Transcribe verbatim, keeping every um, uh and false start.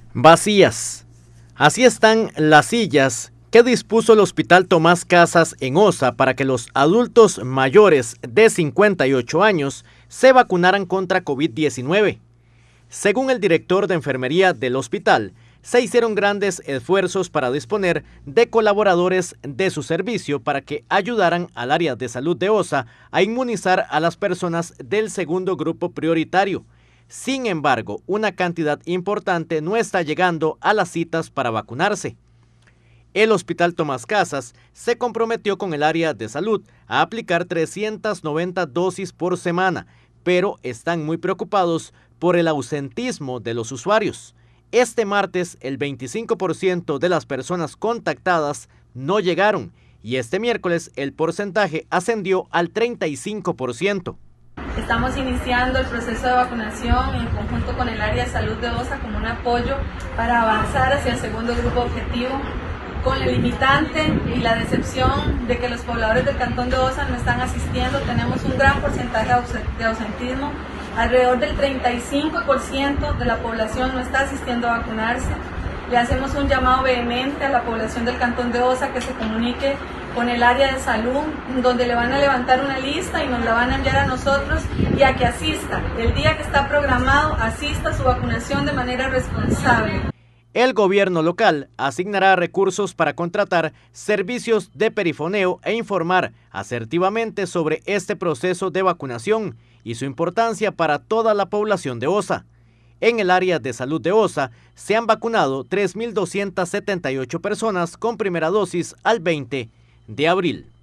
vacías. Así están las sillas que dispuso el Hospital Tomás Casas en Osa para que los adultos mayores de cincuenta y ocho años se vacunaran contra COVID diecinueve. Según el director de enfermería del hospital, se hicieron grandes esfuerzos para disponer de colaboradores de su servicio para que ayudaran al área de salud de Osa a inmunizar a las personas del segundo grupo prioritario. Sin embargo, una cantidad importante no está llegando a las citas para vacunarse. El Hospital Tomás Casas se comprometió con el área de salud a aplicar trescientas noventa dosis por semana, pero están muy preocupados por el ausentismo de los usuarios. Este martes, el veinticinco por ciento de las personas contactadas no llegaron y este miércoles el porcentaje ascendió al treinta y cinco por ciento. Estamos iniciando el proceso de vacunación en conjunto con el área de salud de Osa como un apoyo para avanzar hacia el segundo grupo objetivo, con la limitante y la decepción de que los pobladores del cantón de Osa no están asistiendo. Tenemos un gran porcentaje de ausentismo, alrededor del treinta y cinco por ciento de la población no está asistiendo a vacunarse. Le hacemos un llamado vehemente a la población del cantón de Osa que se comunique con el área de salud, donde le van a levantar una lista y nos la van a enviar a nosotros, y a que asista. El día que está programado, asista a su vacunación de manera responsable. El gobierno local asignará recursos para contratar servicios de perifoneo e informar asertivamente sobre este proceso de vacunación y su importancia para toda la población de Osa. En el área de salud de Osa se han vacunado tres mil doscientas setenta y ocho personas con primera dosis al veinte de abril.